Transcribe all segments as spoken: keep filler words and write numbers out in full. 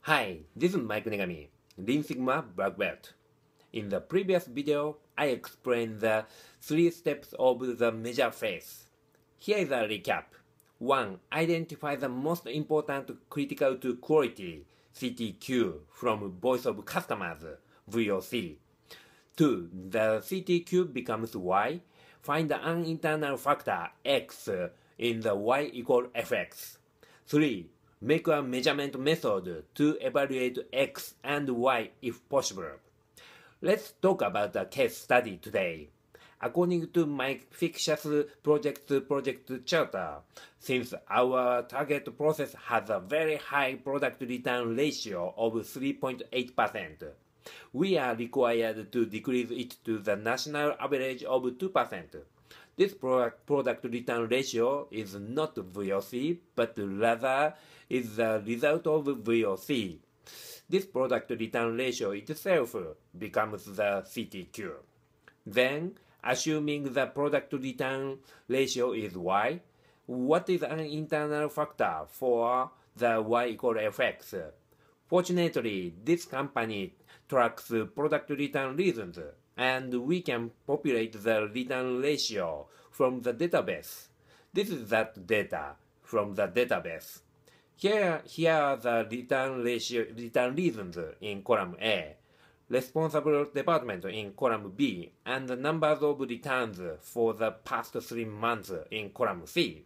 Hi, this is Mike Negami, Lean Sigma Black Belt. In the previous video, I explained the three steps of the measure phase. Here is a recap. one. Identify the most important critical to quality C T Q from voice of customers V O C. two. The C T Q becomes Y. Find an internal factor X in the Y equal F X. three. Make a measurement method to evaluate X and Y if possible. Let's talk about a case study today. According to my fictitious project project charter, since our target process has a very high product return ratio of three point eight percent, we are required to decrease it to the national average of two percent. This product, product return ratio is not V O C, but rather is the result of V O C. This product return ratio itself becomes the C T Q. Then, assuming the product return ratio is Y, what is an internal factor for the Y equal F X? Fortunately, this company tracks product return reasons, and we can populate the return ratio from the database. This is that data from the database. Here, here are the return ratio, return reasons in column A, responsible department in column B, and the numbers of returns for the past three months in column C.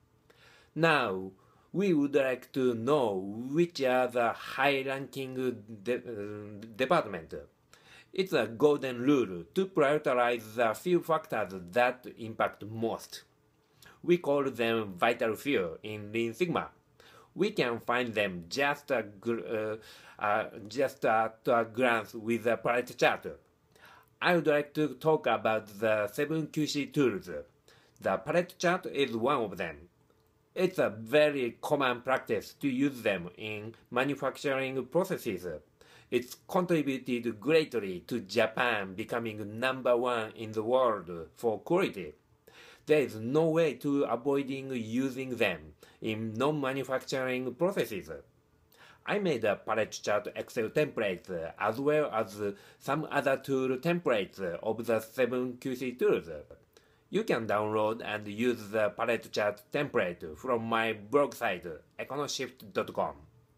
Now, we would like to know which are the high-ranking de uh, department. It's a golden rule to prioritize the few factors that impact most. We call them vital few in Lean Sigma. We can find them just, a, uh, uh, just at a glance with the Pareto Chart. I would like to talk about the seven Q C tools. The Pareto Chart is one of them. It's a very common practice to use them in manufacturing processes. It's contributed greatly to Japan becoming number one in the world for quality. There is no way to avoiding using them in non-manufacturing processes. I made a Pareto Chart Excel template as well as some other tool templates of the seven Q C tools. You can download and use the Pareto Chart template from my blog site econoshift dot com.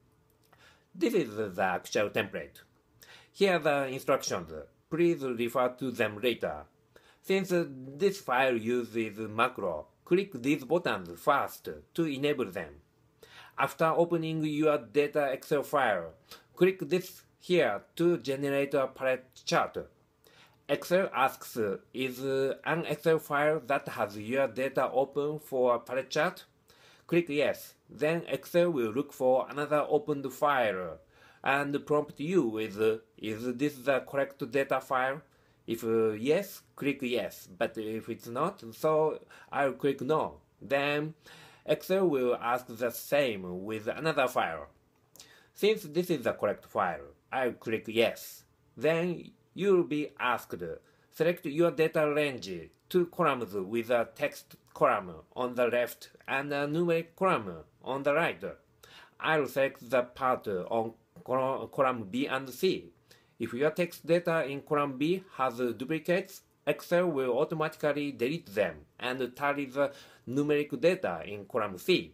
This is the actual template. Here are the instructions. Please refer to them later. Since this file uses macro, click these buttons first to enable them. After opening your data Excel file, click this here to generate a Pareto chart. Excel asks, is an Excel file that has your data open for a Pareto chart? Click yes. Then Excel will look for another opened file and prompt you with, is this the correct data file? If uh, yes, click yes, but if it's not, so I'll click no. Then Excel will ask the same with another file. Since this is the correct file, I'll click yes. Then you'll be asked, select your data range, two columns with a text column on the left and a numeric column on the right. I'll select the part on column B and C. If your text data in column B has duplicates, Excel will automatically delete them and tally the numeric data in column C.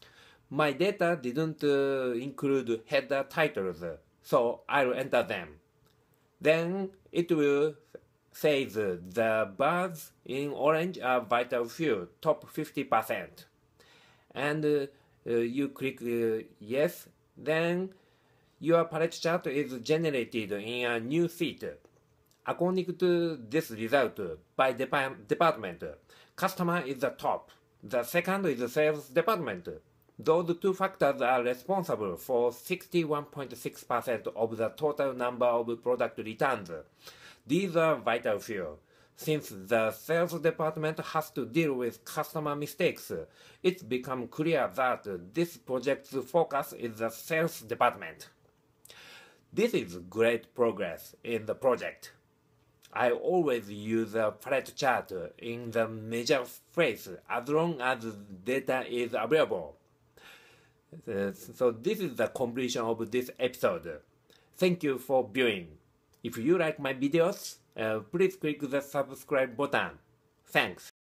My data didn't uh, include header titles, so I'll enter them. Then it will say the bars in orange are vital few, top fifty percent. And uh, uh, you click uh, yes, then your Pareto chart is generated in a new sheet. According to this result, by depa department, customer is the top. The second is the sales department. Those two factors are responsible for sixty-one point six percent of the total number of product returns. These are vital few. Since the sales department has to deal with customer mistakes, it's become clear that this project's focus is the sales department. This is great progress in the project. I always use a Pareto chart in the measure phase as long as data is available. Uh, so this is the completion of this episode. Thank you for viewing. If you like my videos, uh, please click the subscribe button. Thanks.